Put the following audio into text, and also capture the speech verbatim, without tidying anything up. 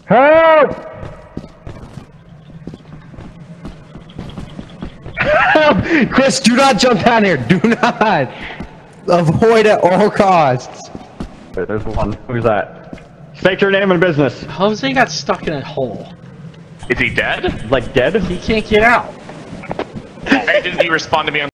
Help! Help! Chris, do not jump down here. Do not. Avoid at all costs. Wait, there's one. Who's that? State your name and business. Jose got stuck in a hole. Is he dead? Like dead? He can't get out. Hey, didn't he respond to me on